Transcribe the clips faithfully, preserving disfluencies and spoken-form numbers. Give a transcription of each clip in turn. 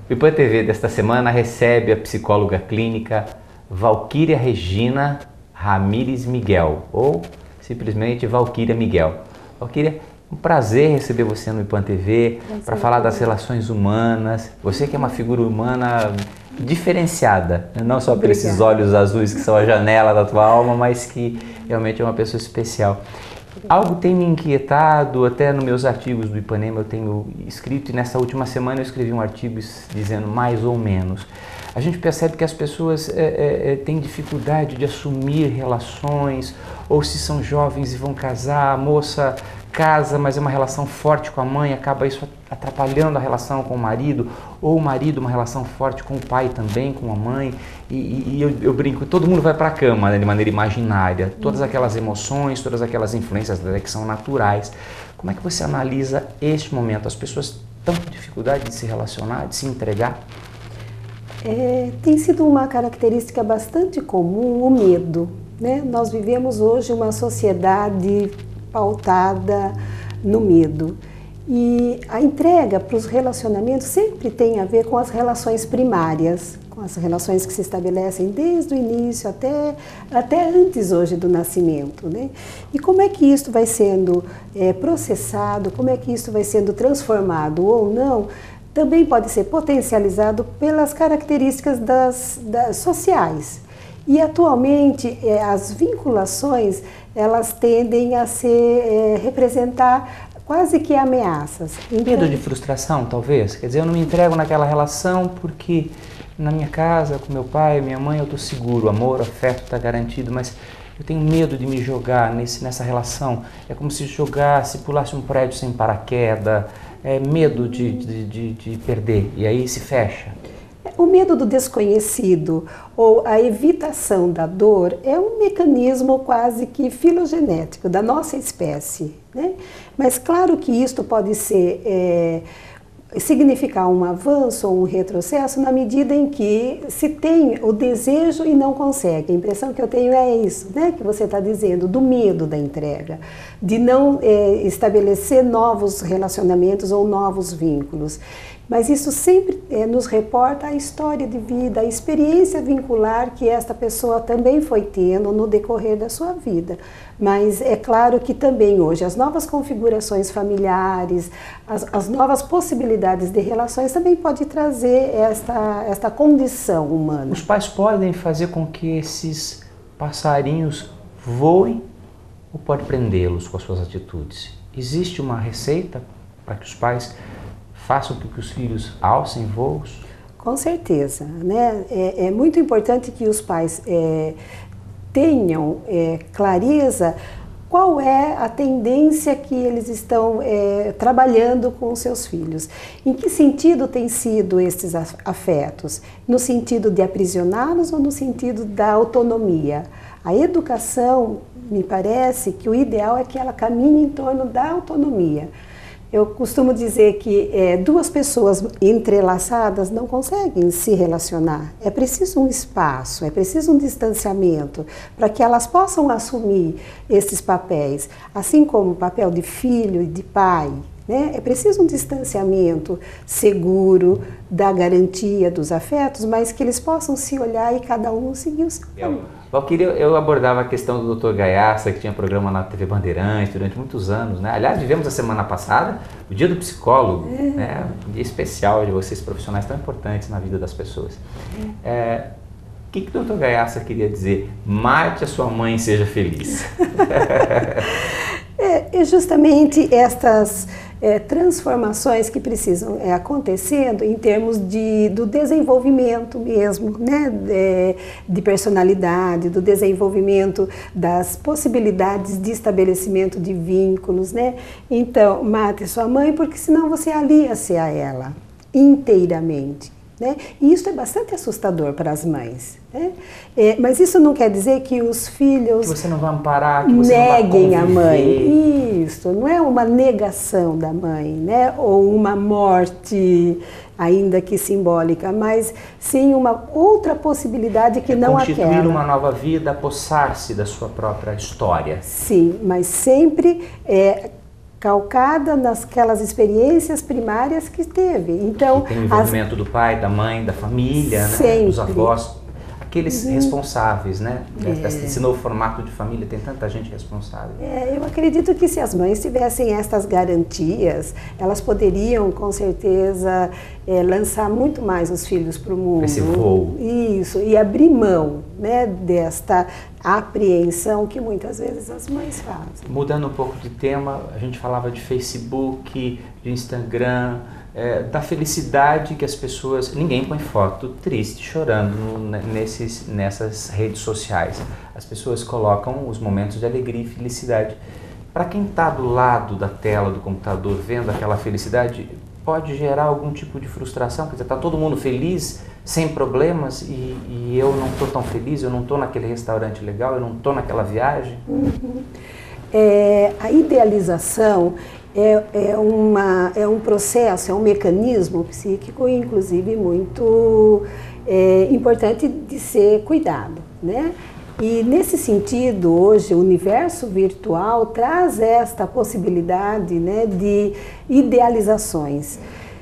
O IPAN T V desta semana recebe a psicóloga clínica Valquíria Regina Ramires Miguel, ou simplesmente Valquíria Miguel. Valquíria, um prazer receber você no IPAN T V para falar das relações humanas. Você que é uma figura humana diferenciada, não só por esses olhos azuis que são a janela da tua alma, mas que realmente é uma pessoa especial. Algo tem me inquietado, até nos meus artigos do Ipanema eu tenho escrito, e nessa última semana eu escrevi um artigo dizendo mais ou menos. A gente percebe que as pessoas é, é, têm dificuldade de assumir relações, ou se são jovens e vão casar, a moça casa, mas é uma relação forte com a mãe, acaba isso atrapalhando a relação com o marido, ou o marido uma relação forte com o pai também, com a mãe, e, e, e eu, eu brinco, todo mundo vai para a cama, né, de maneira imaginária, todas aquelas emoções, todas aquelas influências né, que são naturais. Como é que você analisa este momento? As pessoas estão com dificuldade de se relacionar, de se entregar? É, tem sido uma característica bastante comum o medo, né? Nós vivemos hoje uma sociedade pautada no medo. E a entrega para os relacionamentos sempre tem a ver com as relações primárias, com as relações que se estabelecem desde o início até, até antes hoje do nascimento, né? E como é que isso vai sendo é, processado, como é que isso vai sendo transformado ou não, também pode ser potencializado pelas características das, das sociais. E atualmente é, as vinculações elas tendem a ser, é, representar quase que ameaças. Então, medo de frustração, talvez? Quer dizer, eu não me entrego naquela relação porque na minha casa, com meu pai, minha mãe, eu estou seguro, o amor, o afeto está garantido, mas eu tenho medo de me jogar nesse, nessa relação. É como se jogasse, pulasse um prédio sem paraquedas, é medo de, de, de, de perder, e aí se fecha. O medo do desconhecido ou a evitação da dor é um mecanismo quase que filogenético da nossa espécie, né? Mas claro que isto pode ser, é, significar um avanço ou um retrocesso na medida em que se tem o desejo e não consegue. A impressão que eu tenho é isso, né, que você está dizendo, do medo da entrega, de não é, estabelecer novos relacionamentos ou novos vínculos. Mas isso sempre é, nos reporta a história de vida, a experiência vincular que esta pessoa também foi tendo no decorrer da sua vida. Mas é claro que também hoje as novas configurações familiares, as, as novas possibilidades de relações também podem trazer esta, esta condição humana. Os pais podem fazer com que esses passarinhos voem ou pode prendê-los com as suas atitudes? Existe uma receita para que os pais façam com que os filhos alcem voos? Com certeza, né? É, é muito importante que os pais é, tenham é, clareza qual é a tendência que eles estão é, trabalhando com os seus filhos. Em que sentido têm sido esses afetos? No sentido de aprisioná-los ou no sentido da autonomia? A educação, me parece que o ideal é que ela caminhe em torno da autonomia. Eu costumo dizer que é, duas pessoas entrelaçadas não conseguem se relacionar. É preciso um espaço, é preciso um distanciamento para que elas possam assumir esses papéis, assim como o papel de filho e de pai, né? É preciso um distanciamento seguro da garantia dos afetos, mas que eles possam se olhar e cada um seguir o seu caminho. Valquíria, eu abordava a questão do doutor Gaiaça, que tinha programa na T V Bandeirantes durante muitos anos, né? Aliás, vivemos a semana passada o Dia do Psicólogo, é. né? Um dia especial de vocês profissionais tão importantes na vida das pessoas. É. É, o que, que o doutor Gaiaça queria dizer? Mate a sua mãe e seja feliz. É, justamente estas é, transformações que precisam é, acontecendo em termos de, do desenvolvimento mesmo, né, de, de personalidade, do desenvolvimento das possibilidades de estabelecimento de vínculos, né? Então, mate sua mãe porque senão você alia-se a ela inteiramente. Né? E isso é bastante assustador para as mães, né? É, mas isso não quer dizer que os filhos que você não vai amparar, que você neguem não vai a mãe. Isso não é uma negação da mãe, né? Ou uma morte, ainda que simbólica, mas sim uma outra possibilidade que é não constituir aquela. Constituir uma nova vida, apossar-se da sua própria história. Sim, mas sempre é, calcada nasquelas experiências primárias que teve. Então, tem o envolvimento as... do pai, da mãe, da família, né? Dos avós, aqueles uhum. responsáveis, né? É. Esse novo formato de família, tem tanta gente responsável. É, eu acredito que se as mães tivessem estas garantias, elas poderiam, com certeza, é, lançar muito mais os filhos para o mundo. Esse voo. Isso, e abrir mão, né, desta apreensão que muitas vezes as mães fazem. Mudando um pouco de tema, a gente falava de Facebook, de Instagram, é, da felicidade que as pessoas... Ninguém põe foto triste, chorando no, nesses, nessas redes sociais. As pessoas colocam os momentos de alegria e felicidade. Para quem está do lado da tela do computador vendo aquela felicidade, pode gerar algum tipo de frustração, quer dizer, está todo mundo feliz, sem problemas, e, e eu não estou tão feliz, eu não estou naquele restaurante legal, eu não estou naquela viagem. Uhum. É, a idealização é, é, uma, é um processo, é um mecanismo psíquico, inclusive, muito é, importante de ser cuidado, né? E nesse sentido, hoje, o universo virtual traz esta possibilidade, né, de idealizações.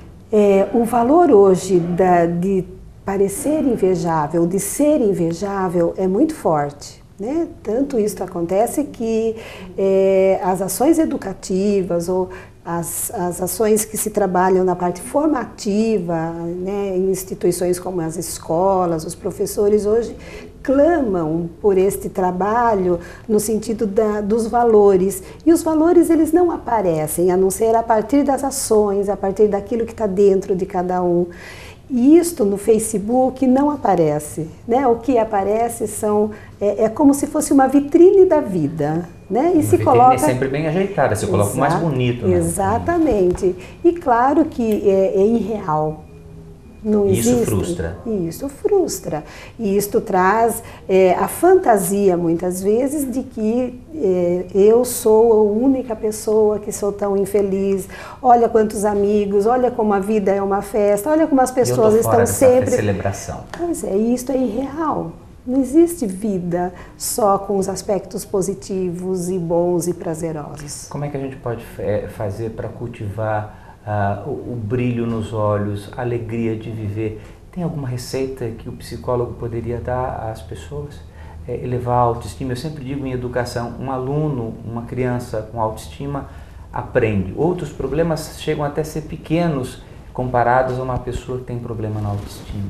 É, o valor hoje da, de parecer invejável, de ser invejável, é muito forte, né? Tanto isso acontece que é, as ações educativas ou as, as ações que se trabalham na parte formativa, né, em instituições como as escolas, os professores hoje clamam por este trabalho no sentido da, dos valores. E os valores, eles não aparecem, a não ser a partir das ações, a partir daquilo que está dentro de cada um. E isto no Facebook não aparece, né? O que aparece são, é, é como se fosse uma vitrine da vida, né? E uma se vitrine coloca é sempre bem ajeitada, você coloca o mais bonito, né? Exatamente. E claro que é, é irreal. Não Isso existe. frustra. Isso frustra. E isto traz é, a fantasia, muitas vezes, de que é, eu sou a única pessoa que sou tão infeliz. Olha quantos amigos, olha como a vida é uma festa, olha como as pessoas eu tô fora estão sempre... dessa celebração. Pois é, isto é irreal. Não existe vida só com os aspectos positivos e bons e prazerosos. Como é que a gente pode é, fazer para cultivar Uh, o, o brilho nos olhos, a alegria de viver? Tem alguma receita que o psicólogo poderia dar às pessoas? É, elevar a autoestima. Eu sempre digo em educação, um aluno, uma criança com autoestima aprende. Outros problemas chegam até a ser pequenos comparados a uma pessoa que tem problema na autoestima.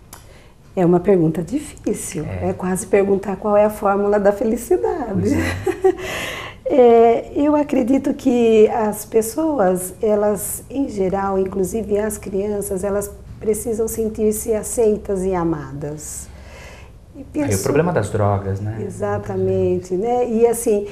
É uma pergunta difícil. É, é quase perguntar qual é a fórmula da felicidade. Pois é. É, eu acredito que as pessoas, elas, em geral, inclusive as crianças, elas precisam sentir-se aceitas e amadas. E penso, aí o problema das drogas, né? Exatamente, né? E assim,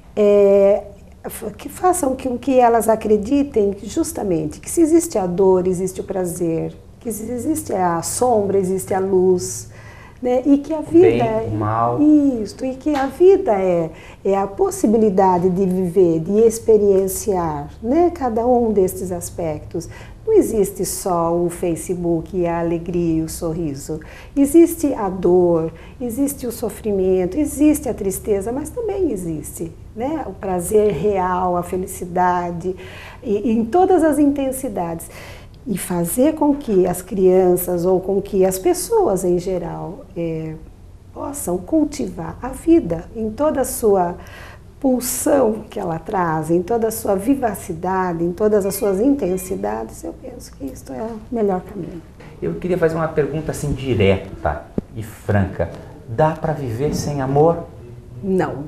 é, que façam com que elas acreditem justamente que se existe a dor, existe o prazer, que se existe a sombra, existe a luz. Né? E que a vida bem, é o mal. Isso, e que a vida é, é a possibilidade de viver, de experienciar, né? Cada um destes aspectos. Não existe só o Facebook e a alegria e o sorriso. Existe a dor, existe o sofrimento, existe a tristeza, mas também existe, né? O prazer real, a felicidade, e, em todas as intensidades. E fazer com que as crianças ou com que as pessoas em geral é, possam cultivar a vida em toda a sua pulsão que ela traz, em toda a sua vivacidade, em todas as suas intensidades, eu penso que isso é o melhor caminho. Eu queria fazer uma pergunta assim direta e franca. Dá para viver sem amor? Não.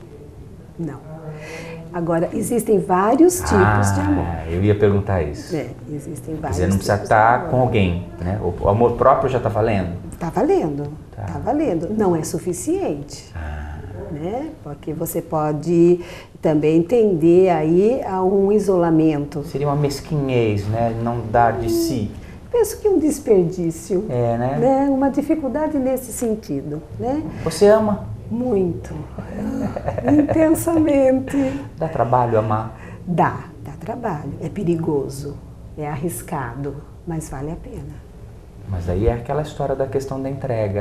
Não. Agora, existem vários tipos ah, de amor. Eu ia perguntar isso. É, existem vários. Quer dizer, não precisa estar com alguém, né? O amor próprio já está valendo? Está valendo, está tá. valendo. Não é suficiente, ah. né? Porque você pode também tender aí a um isolamento. Seria uma mesquinhez, né? Não dar de si. Penso que um desperdício. É, né? né? Uma dificuldade nesse sentido, né? Você ama? Muito. Intensamente. Dá trabalho amar? Dá, dá trabalho. É perigoso, é arriscado, mas vale a pena. Mas aí é aquela história da questão da entrega.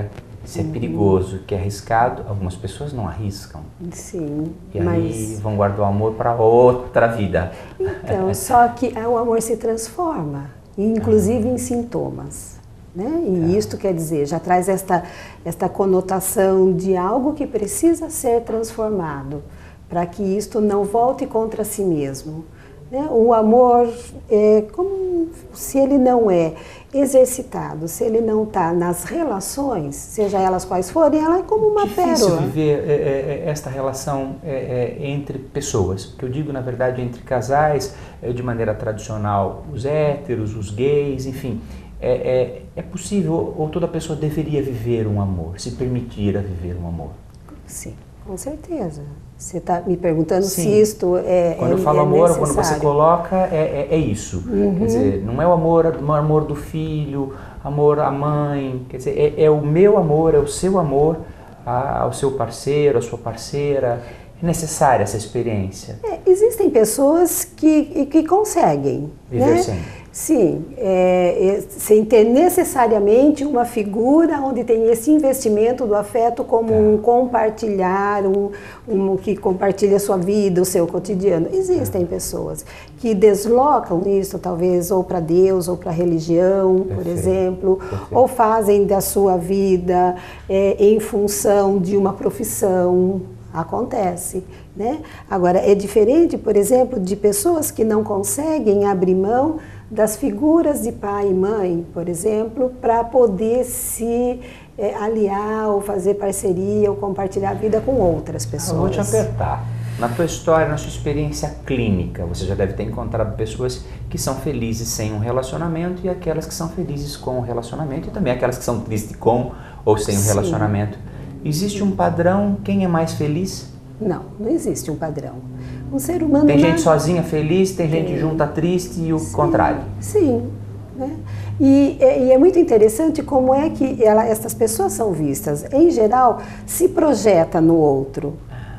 Isso é perigoso, que é arriscado, algumas pessoas não arriscam. Sim, e mas... aí vão guardar o amor para outra vida. Então, só que o amor se transforma, inclusive em sintomas. Né? E isto quer dizer, já traz esta, esta conotação de algo que precisa ser transformado, para que isto não volte contra si mesmo. Né? O amor, é como se ele não é exercitado, se ele não está nas relações, seja elas quais forem, ela é como uma pérola. É difícil viver é, é, esta relação é, é, entre pessoas, que eu digo na verdade entre casais, é, de maneira tradicional, os héteros, os gays, enfim. É, é, é possível ou toda pessoa deveria viver um amor, se permitir a viver um amor? Sim, com certeza. Você está me perguntando Sim. se isto é Quando eu falo é amor, necessário. quando você coloca, é, é, é isso. Uhum. Quer dizer, não é o amor, o amor do filho, amor à mãe, quer dizer, é, é o meu amor, é o seu amor a, ao seu parceiro, à sua parceira. É necessária essa experiência. É, existem pessoas que, que conseguem. Viver né? sem. Sim, é, é, sem ter necessariamente uma figura onde tem esse investimento do afeto como é. um compartilhar, um, um que compartilha a sua vida, o seu cotidiano. Existem é. pessoas que deslocam isso, talvez, ou para Deus, ou para a religião, Perfeito. por exemplo, Perfeito. ou fazem da sua vida é, em função de uma profissão. Acontece, né? Agora, é diferente, por exemplo, de pessoas que não conseguem abrir mão das figuras de pai e mãe, por exemplo, para poder se é, aliar ou fazer parceria ou compartilhar a vida com outras pessoas. Eu vou te apertar. Na tua história, na sua experiência clínica, você já deve ter encontrado pessoas que são felizes sem um relacionamento e aquelas que são felizes com o relacionamento e também aquelas que são tristes com ou sem um relacionamento. Existe um padrão? Quem é mais feliz? Não, não existe um padrão. Um ser humano... Tem não... gente sozinha feliz, tem gente junta triste e o sim, contrário. Sim. Né? E, e é muito interessante como é que ela, essas pessoas são vistas. Em geral, se projeta no outro.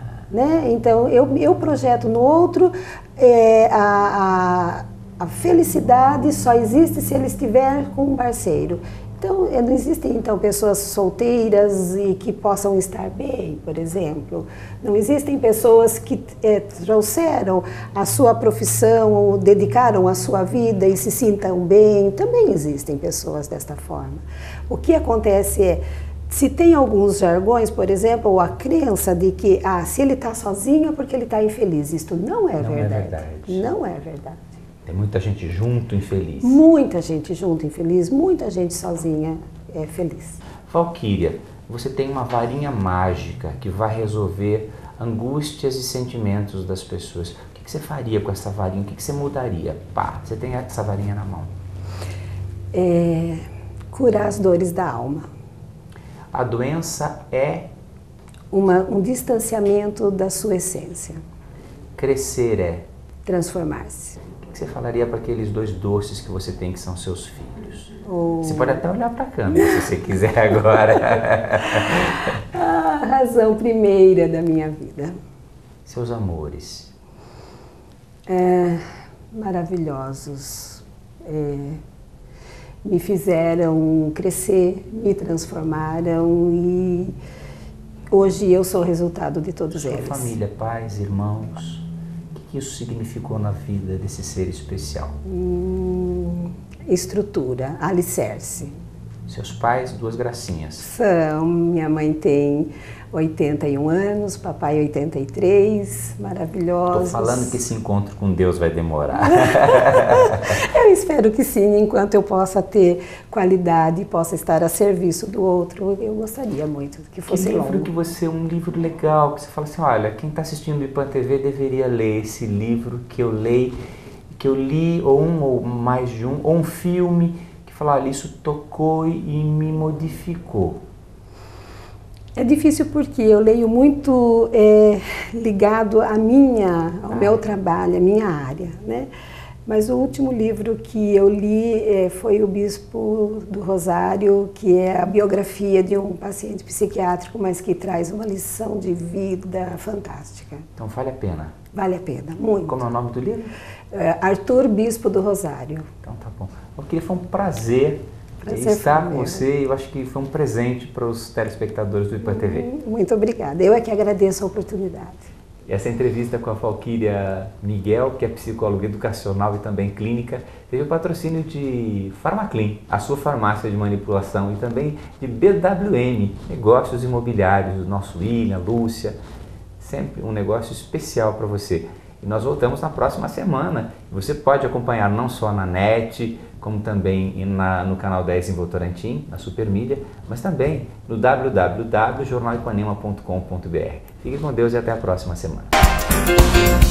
Né? Então, eu, eu projeto no outro é, a, a, a felicidade só existe se ele estiver com um parceiro. Então, não existem, então, pessoas solteiras e que possam estar bem, por exemplo. Não existem pessoas que é, trouxeram a sua profissão ou dedicaram a sua vida e se sintam bem. Também existem pessoas desta forma. O que acontece é, se tem alguns jargões, por exemplo, ou a crença de que, ah, se ele está sozinho é porque ele está infeliz. Isto não é não verdade. É verdade. Não é verdade. Tem muita gente junto infeliz. Muita gente junto infeliz, muita gente sozinha é feliz. Valquíria, você tem uma varinha mágica que vai resolver angústias e sentimentos das pessoas. O que você faria com essa varinha? O que você mudaria? Pá, você tem essa varinha na mão. É, curar as dores da alma. A doença é? Uma, um distanciamento da sua essência. Crescer é? Transformar-se. O que você falaria para aqueles dois doces que você tem que são seus filhos? Oh. Você pode até olhar para a câmera se você quiser agora. A razão primeira da minha vida. Seus amores. É, maravilhosos. É, me fizeram crescer, me transformaram e hoje eu sou o resultado de todos Sua eles. Sua família, pais, irmãos... O que isso significou na vida desse ser especial? Hum, estrutura, alicerce. Seus pais, duas gracinhas. São, minha mãe tem oitenta e um anos, papai oitenta e três, maravilhosos. Estou falando que esse encontro com Deus vai demorar. Eu espero que sim, enquanto eu possa ter qualidade e possa estar a serviço do outro, eu gostaria muito que fosse que longo. livro que você, um livro legal, que você fala assim, olha, quem está assistindo o IPAN T V deveria ler esse livro que eu leio, que eu li, ou um ou mais de um, ou um filme, que fala, olha, isso tocou e me modificou. É difícil porque eu leio muito é, ligado à minha, ao ah. meu trabalho, à minha área, né? Mas o último livro que eu li é, foi O Bispo do Rosário, que é a biografia de um paciente psiquiátrico, mas que traz uma lição de vida fantástica. Então vale a pena? Vale a pena, muito. Como é o nome do livro? É, Arthur Bispo do Rosário. Então tá bom. Eu queria, foi um prazer Prazer estar foi com meu. você, eu acho que foi um presente para os telespectadores do IPAN T V. Muito obrigada. Eu é que agradeço a oportunidade. Essa entrevista com a Valquíria Miguel, que é psicóloga educacional e também clínica, teve o patrocínio de Farmaclean, a sua farmácia de manipulação, e também de B W M, negócios imobiliários, do nosso William, Lúcia, sempre um negócio especial para você. E nós voltamos na próxima semana. Você pode acompanhar não só na net, como também na, no canal dez em Votorantim, na Supermídia, mas também no w w w ponto jornal ipanema ponto com ponto b r. Fique com Deus e até a próxima semana.